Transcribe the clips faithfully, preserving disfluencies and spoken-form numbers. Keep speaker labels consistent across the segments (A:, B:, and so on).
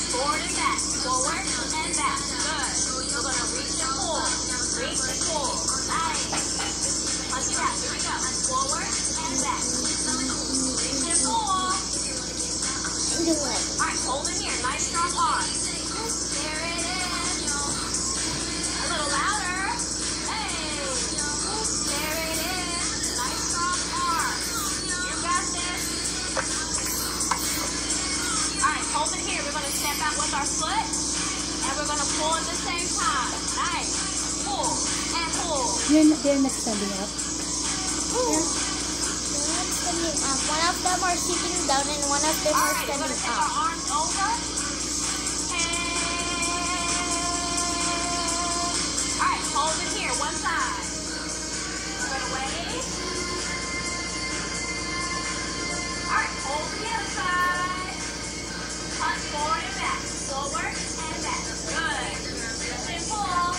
A: Forward and back. Forward and back. Good. We're going to reach and pull. Reach and pull. Nice. Punch it out. Here we go. Forward and back. Reach and pull. Alright, hold it here. Nice strong arms. There it is. A little louder. Hey. There it is. Nice strong arms. You got this. Alright, hold it here. We're going to step out with our foot. And we're going to pull at the same time. Nice. Pull and pull.
B: You're, they're not standing up.
C: They're, they're not standing up. One of them are sitting down and one of them are
A: Alright, we're going to
C: standing
A: take
C: up.
A: our arms over. Alright, hold it here. One side. We're going to wave. Alright, hold the other side. Punch forward and back. Forward and back. Good. Push and pull.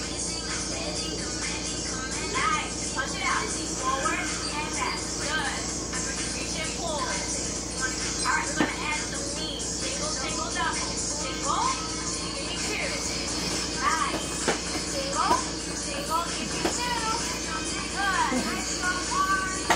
A: Nice. Punch it out. Forward and back. Good. Reach and pull. Alright, we're going to add some knees. Single, single, double. Single. Give me two. Nice. Single. Single. Give me two. Good. Nice strong arms.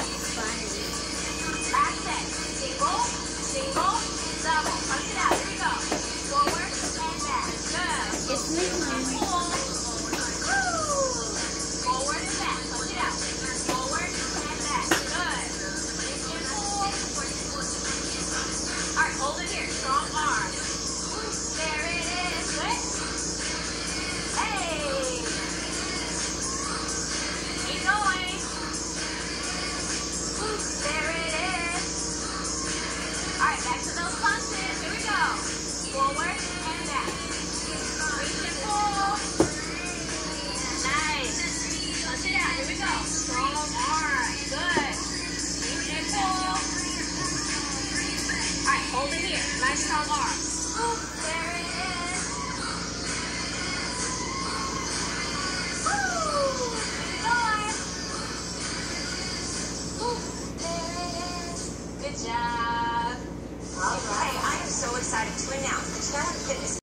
A: Last set. Single. Single. Double. Punch it out. Here we go. Forward and back. Good.
C: It's me, Mommy.
A: Pull. Woo. Forward and back. Punch it out. Forward and back. Good. Reach and pull. Alright, hold it here. Strong arms. There it is. Good. Hey. Keep going. There it is. Alright, back to those punches. Here we go. Forward and back. Reach and pull. Nice. Punch it out. Here we go. Strong arms. Good. Reach and pull. Alright, hold it here. Nice strong arms. There it is. Woo! Keep going. There it is. Good job. All right. I am so excited to announce the Challenge Fitness